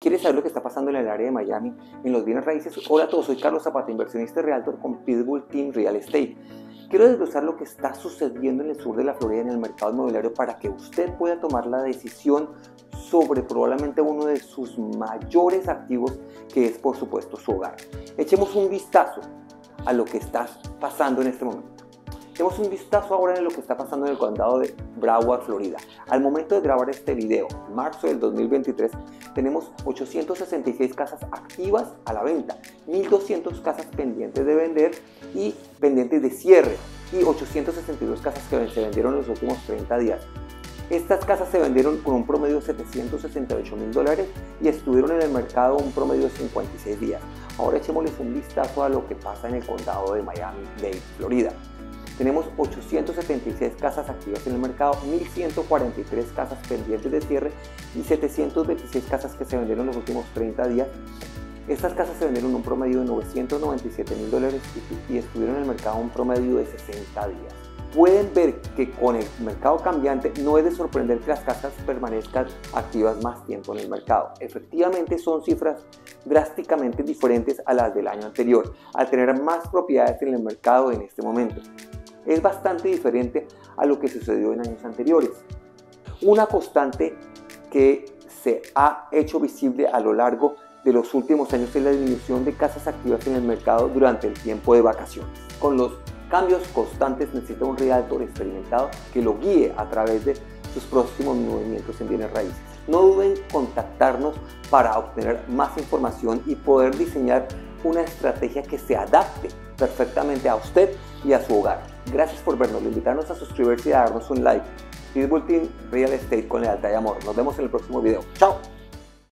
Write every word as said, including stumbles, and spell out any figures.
¿Quieres saber lo que está pasando en el área de Miami en los bienes raíces? Hola a todos, soy Carlos Zapata, inversionista y realtor con Pitbull Team Real Estate. Quiero desglosar lo que está sucediendo en el sur de la Florida en el mercado inmobiliario para que usted pueda tomar la decisión sobre probablemente uno de sus mayores activos, que es por supuesto su hogar. Echemos un vistazo a lo que está pasando en este momento. Echemos un vistazo ahora en lo que está pasando en el condado de Broward, Florida. Al momento de grabar este video, en marzo del dos mil veintitrés, tenemos ochocientas sesenta y seis casas activas a la venta, mil doscientas casas pendientes de vender y pendientes de cierre, y ochocientas sesenta y dos casas que se vendieron en los últimos treinta días. Estas casas se vendieron con un promedio de setecientos sesenta y ocho mil dólares y estuvieron en el mercado un promedio de cincuenta y seis días. Ahora echémosles un vistazo a lo que pasa en el condado de Miami-Dade, Florida. Tenemos ochocientas setenta y seis casas activas en el mercado, mil ciento cuarenta y tres casas pendientes de cierre y setecientas veintiséis casas que se vendieron en los últimos treinta días. Estas casas se vendieron un promedio de novecientos noventa y siete mil dólares y, y estuvieron en el mercado un promedio de sesenta días. Pueden ver que con el mercado cambiante no es de sorprender que las casas permanezcan activas más tiempo en el mercado. Efectivamente son cifras drásticamente diferentes a las del año anterior, al tener más propiedades en el mercado en este momento. Es bastante diferente a lo que sucedió en años anteriores. Una constante que se ha hecho visible a lo largo de los últimos años es la disminución de casas activas en el mercado durante el tiempo de vacaciones. Con los cambios constantes necesita un realtor experimentado que lo guíe a través de sus próximos movimientos en bienes raíces. No duden en contactarnos para obtener más información y poder diseñar una estrategia que se adapte perfectamente a usted y a su hogar. Gracias por vernos, invitarnos a suscribirse y a darnos un like. Pitbull Team Real Estate con lealtad y amor. Nos vemos en el próximo video. ¡Chao!